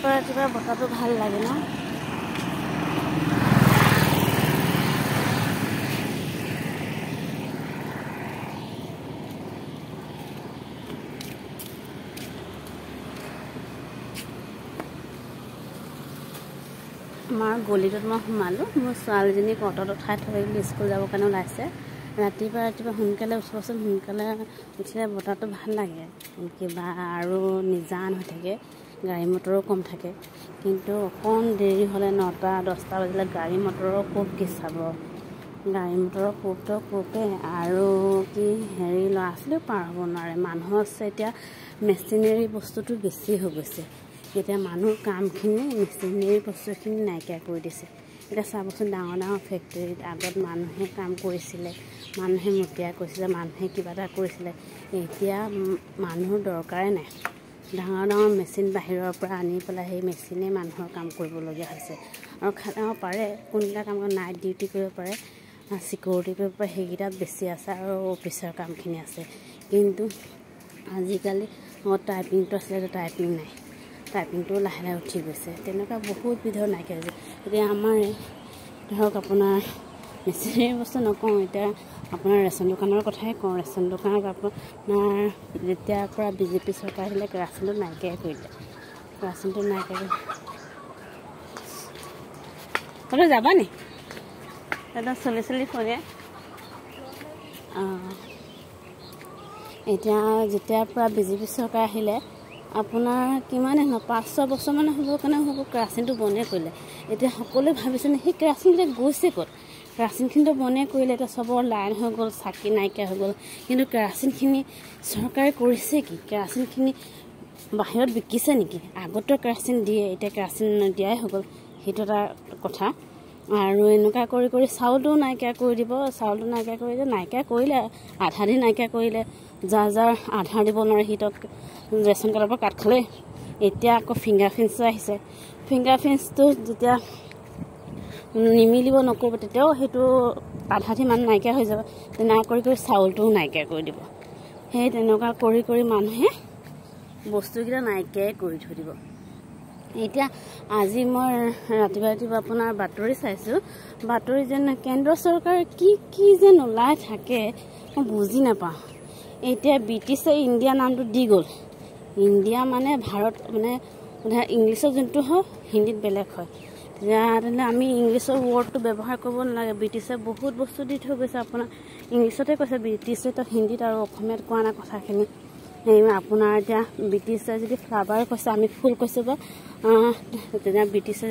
ৰাতিপুৱা বতাহটো ভাল লাগে ন। আমাৰ গলিটোত মই সোমালোঁ। মোৰ ছোৱালীজনীক অটত উঠাই থৈ স্কুল যাবৰ কাৰণে ওলাইছে। ৰাতিপুৱা সোনকালে উঠিবচোন। সোনকালে উঠিলে বতাহটো ভাল লাগে, কিবা আৰু নিজান হৈ থাকে, গাড়ী মটৰো কম থাকে। কিন্তু অকণ দেৰি হ'লে 9টা-10টা বাজিলে গাড়ী মটৰৰ কোব কি চাব, গাড়ী মটৰৰ কোবটো কোবে আৰু কি ল'ৰা ছোৱালীও পাৰ হ'ব নোৱাৰে। মানুহ আছে এতিয়া, মেচিনেৰী বস্তুটো বেছি হৈ গৈছে। এতিয়া মানুহ কামখিনি মেচিনেৰী বস্তুখিনি নাইকিয়া কৰি দিছে। এতিয়া চাবচোন, ডাঙৰ ডাঙৰ ফেক্টৰীত আগত মানুহে কাম কৰিছিলে, মানুহে মতিয়া কৰিছিলে, মানুহে কিবা এটা কৰিছিলে। এতিয়া মানুহৰ দৰকাৰে নাই। ডাঙৰ ডাঙৰ মেচিন বাহিৰৰ পৰা আনি পেলাই সেই মেচিনে মানুহৰ কাম কৰিবলগীয়া হৈছে। আৰু পাৰে কোনকেইটা কাম নাইট ডিউটি কৰিব পাৰে, চিকিউৰিটি কৰিব পাৰে, সেইকেইটাত বেছি আছে আৰু অফিচৰ কামখিনি আছে। কিন্তু আজিকালি টাইপিংটো আছিলে, টাইপিং নাই। টাইপিংটো লাহে লাহে উঠি গৈছে। তেনেকুৱা বহুত বিধৰ নাইকিয়া হৈছে। এতিয়া আমাৰ ধৰক আপোনাৰ মেচিনেৰী বস্তু নকওঁ, এতিয়া আপোনাৰ ৰেচন দোকানৰ কথাই কওঁ। ৰেচন দোকানত আপোনাৰ যেতিয়াৰ পৰা BJP চৰকাৰ আহিলে ৰাচনটো নাইকিয়াই কৰিলে। ৰাচনটো নাইকিয়া কৰি হ'লেও যাবা নি? একদম চলি ফোনে। এতিয়া যেতিয়াৰ পৰা BJP চৰকাৰ আহিলে আপোনাৰ কিমান 5-6 বছৰমান হ'ব কাৰণে হ'ব কেৰাচিনটো বন্ধে কৰিলে। এতিয়া সকলোৱে ভাবিছে নে সেই কেৰাচিনবিলাক গৈছে ক'ত? কেৰাচিনখিনিতো বন্ধে কৰিলে, এতিয়া চবৰ লাইন হৈ গ'ল, চাকি নাইকিয়া হৈ গ'ল। কিন্তু কেৰাচিনখিনি চৰকাৰে কৰিছে কি? কেৰাচিনখিনি বাহিৰত বিকিছে নেকি? আগতো কেৰাচিন দিয়ে, এতিয়া কেৰাচিন নিদিয়াই হৈ গ'ল, সেইটো এটা কথা। আৰু এনেকুৱা কৰি কৰি চাউলটো নাইকিয়া কৰি দিব। চাউলটো নাইকিয়া কৰিলে আধা দিন নাইকিয়া কৰিলে। যাৰ আধাৰ দিব নোৱাৰে সিহঁতক ৰেচন কাৰ্ডৰ পৰা কাট খালে। এতিয়া আকৌ ফিংগাৰপ্ৰিণ্টছো আহিছে। ফিংগাৰপ্ৰিণ্টছটো যেতিয়া নিমিলিব নকৰিব, তেতিয়াও সেইটো আধাটি মানুহ নাইকিয়া হৈ যাব। তেনেকুৱা কৰি কৰি চাউলটোও নাইকিয়া কৰি দিব। সেই তেনেকুৱা কৰি কৰি মানুহে বস্তুকেইটা নাইকিয়াই কৰি থৈ দিব। এতিয়া আজি মই ৰাতিপুৱা আপোনাৰ বাতৰি চাইছোঁ। বাতৰি যেন কেন্দ্ৰ চৰকাৰে কি যেন ওলাই থাকে মই বুজি নাপাওঁ। এতিয়া ব্ৰিটিছে ইণ্ডিয়া নামটো দি গ'ল। ইণ্ডিয়া মানে ভাৰত, মানে ইংলিছত যোনটো হয় হিন্দীত বেলেগ হয়। তেতিয়াহ'লে আমি ইংলিছৰ ৱৰ্ডটো ব্যৱহাৰ কৰিব নালাগে। ব্ৰিটিছে বহুত বস্তু দি থৈ গৈছে। আপোনাৰ ইংলিছতে কৈছে, ব্ৰিটিছে তো হিন্দীত আৰু অসমীয়াত কোৱা নাই কথাখিনি। আপোনাৰ এতিয়া ব্ৰিটিছে যদি ফ্লাৱাৰ কৈছে, আমি ফুল কৈছোঁ, বা তেতিয়া ব্ৰিটিছে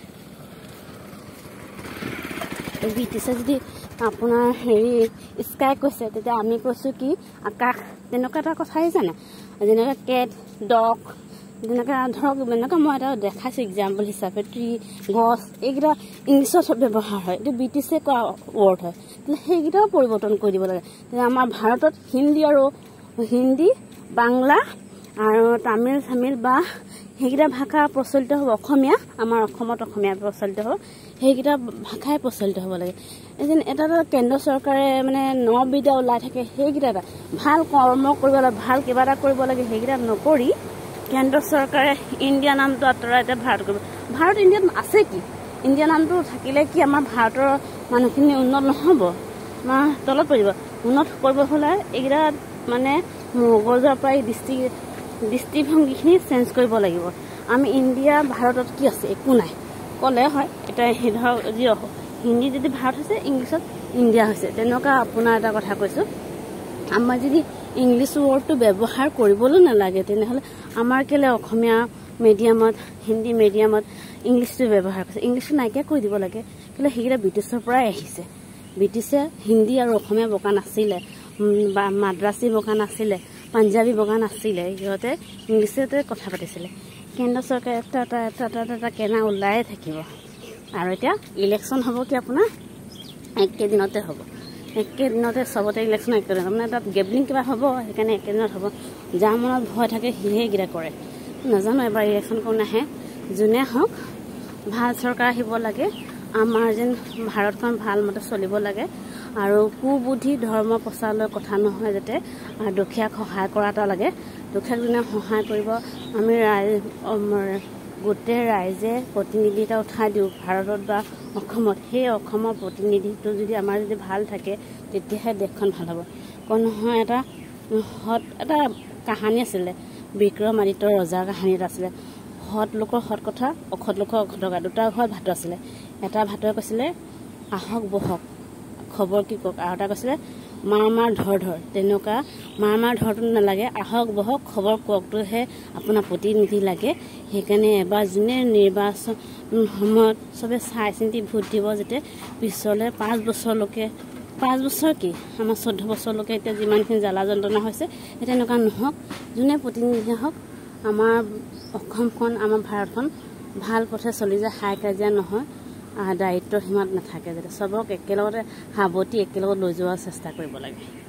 যদি আপোনাৰ স্কাই কৈছে, তেতিয়া আমি কৈছোঁ কি আকাশ। তেনেকুৱা এটা কথাই জানে। যেনেকৈ কেট, ডগ, তেনেকৈ ধৰক এনেকুৱা মই এটা দেখাইছোঁ এক্সাম্পল হিচাপে। ট্ৰী, গছ, এইকেইটা ইংলিছত ব্যৱহাৰ হয়, এইটো ব্ৰিটিছে কোৱা ৱৰ্ড হয়। সেইকেইটাও পৰিৱৰ্তন কৰি দিব লাগে। আমাৰ ভাৰতত হিন্দী, বাংলা আৰু তামিল বা সেইকেইটা ভাষা প্ৰচলিত হ'ব। অসমীয়া, আমাৰ অসমত অসমীয়া প্ৰচলিত হ'ব, সেইকেইটা ভাষাই প্ৰচলিত হ'ব লাগে। এটা কেন্দ্ৰ চৰকাৰে মানে বিধা ওলাই থাকে, সেইকেইটা এটা ভাল কৰ্ম কৰিব লাগে, ভাল কিবা এটা কৰিব লাগে, সেইকেইটা নকৰি কেন্দ্ৰ চৰকাৰে ইণ্ডিয়া নামটো আঁতৰাই এতিয়া ভাৰত কৰিব। ভাৰত ইণ্ডিয়াত আছে কি? ইণ্ডিয়া নামটো থাকিলে কি আমাৰ ভাৰতৰ মানুহখিনি উন্নত নহ'ব? তলত পৰিব। উন্নত কৰিব হ'লে এইকেইটা মানে মগজৰ পৰাই দৃষ্টিভংগীখিনি চেঞ্জ কৰিব লাগিব। আমি ইণ্ডিয়া ভাৰতত কি আছে? একো নাই। ক'লে হয় এতিয়া ধৰক হিন্দী যদি ভাৰত হৈছে, ইংলিছত ইণ্ডিয়া হৈছে, তেনেকুৱা আপোনাৰ এটা কথা কৈছোঁ। আমাৰ যদি ইংলিছ ৱৰ্ডটো ব্যৱহাৰ কৰিবলৈ নালাগে, তেনেহ'লে আমাৰ কেলে অসমীয়া মিডিয়ামত, হিন্দী মিডিয়ামত ইংলিছটো ব্যৱহাৰ কৰিছে? ইংলিছটো নাইকিয়া কৰি দিব লাগে। কেলে সেইকেইটা ব্ৰিটিছৰ পৰাই আহিছে। ব্ৰিটিছে হিন্দী আৰু অসমীয়া বকা নাছিলে, বা মাদ্ৰাছী বকা নাছিলে, পাঞ্জাবী বকা নাছিলে। সিহঁতে ইংলিছতে কথা পাতিছিলে। কেন্দ্ৰ চৰকাৰে এটা কেনা ওলায়ে থাকিব। আৰু এতিয়া ইলেকশ্যন হ'ব কি আপোনাৰ একেদিনতে হ'ব। একেদিনতে চবতে ইলেকশ্যন একেদিন, মানে তাত গেবলিং কিবা হ'ব, সেইকাৰণে একেদিনত হ'ব। যাৰ মনত ভয় থাকে সিহেইকেইটা কৰে। নাজানো এবাৰ ইলেকশ্যন কোন আহে। যোনে হওক ভাল চৰকাৰ আহিব লাগে। আমাৰ যেন ভাৰতখন ভালমতে চলিব লাগে। আৰু কুবুদ্ধি ধৰ্ম প্ৰচাৰলৈ কথা নহয় যাতে, দুখীয়াক সহায় কৰা এটা লাগে। দুখীয়াক যোনে সহায় কৰিব, আমি গোটেই ৰাইজে প্ৰতিনিধিতা উঠাই দিওঁ ভাৰতত বা অসমত। সেই অসমৰ প্ৰতিনিধিত্ব যদি আমাৰ যদি ভাল থাকে তেতিয়াহে দেশখন ভাল হ'ব। কাৰণ নহয় এটা কাহানী আছিলে, বিক্ৰমাদিত্য ৰজাৰ কাহিনী এটা আছিলে। সৎ লোকৰ সৎ কথা, অসৎ লোকৰ অসৎ কথা, দুটা ঘৰত ভাত আছিলে। এটা ভাতৰে কৈছিলে আহক বহক খবৰ কি কওক, আৰু এটা কৈছিলে মাৰ ধৰ। তেনেকুৱা মাৰ ধৰটো নালাগে, আহক বহক খবৰ কওকটোহে আপোনাৰ প্ৰতিনিধি লাগে। সেইকাৰণে এবাৰ যোনে নিৰ্বাচন সময়ত চবে চাই চিন্তি ভোট দিব, যাতে পিছলৈ 5 বছৰলৈকে 5 বছৰ কি আমাৰ 14 বছৰলৈকে এতিয়া যিমানখিনি জ্বালা যন্ত্ৰণা হৈছে সেই তেনেকুৱা নহওক। যোনে প্ৰতিনিধি হওক আমাৰ অসমখন আমাৰ ভাৰতখন ভাল পথে চলি যায়, হাই কাজিয়া নহয়, দায়িত্বৰ সীমাত নাথাকে, যাতে চবক একেলগতে সাৱটি একেলগত লৈ যোৱাৰ চেষ্টা কৰিব লাগে।